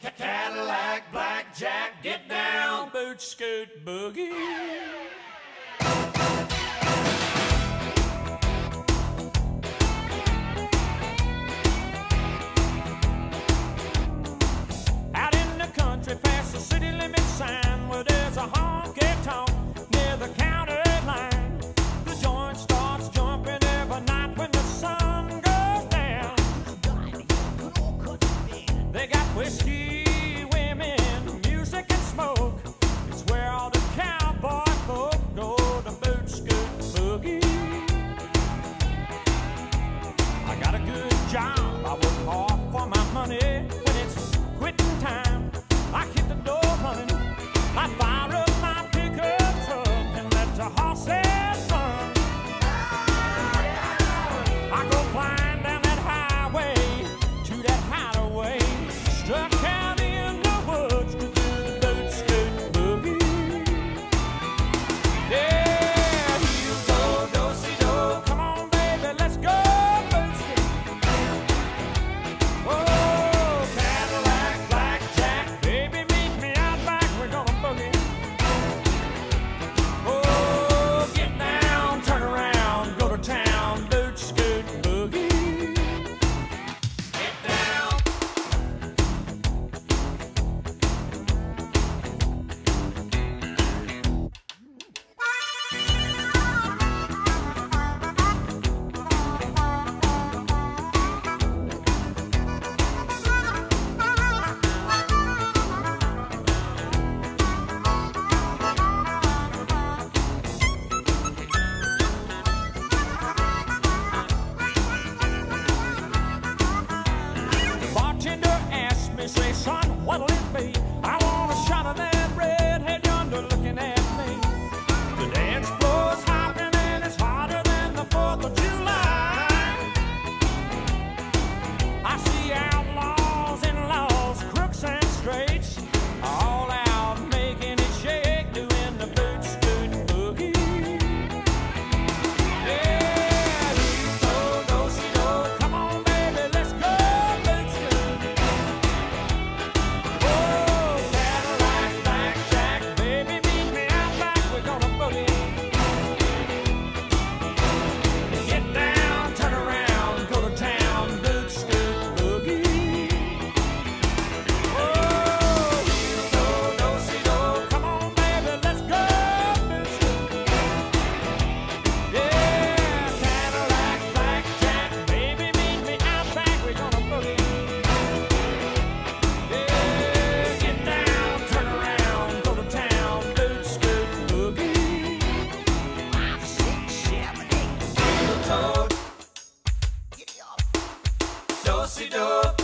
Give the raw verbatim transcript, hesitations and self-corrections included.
Cadillac, blackjack, get down, boot, scoot, boogie. Out in the country, past the city limit sign, where there's a honky-tonk near the county line. The joint starts jumping every night when the sun goes down. They got whiskey, women, music, and smoke. It's where all the cowboy folk go to boot, scoot, boogie. I got a good job, I work hard for my money. When it's quitting time, I hit the door running. I fire up my pickup truck and let the horses run. I go flying down that highway to that hideaway, stuck out in the woods to do the boot, scoot, boogie. Yeah, heel toe, do-si-do, come on baby, let's go boot, scoot. Oh, Cadillac, blackjack, baby, meet me out back, we're gonna boogie. Oh, get down, turn around, go to town, boot, scoot, boogie. Get down. Bartender asked me, say, son, what'll it be? I want a shot of that redhead yonder looking at me. The dance floor's hopping and it's hotter than the fourth of July. I see outlaws and laws, crooks and straights, all out making it shake, doing the boot, scoot, boogie. Yeah, heel toe, do-si-do, come on baby, let's go boot, scoot. Oh, Cadillac, blackjack, baby, meet me out back, we're gonna boogie. Get down, turn around, go to town, boot, scoot, boogie. Oh, heel toe, do-si-do, come on baby, let's go boot, scoot. Yeah, Cadillac, blackjack, baby, meet me out back, we're gonna boogie. Yeah, get down, turn around, go to town, boot, scoot, boogie. Five, six, seven, eight. Heel toe, do-si-do.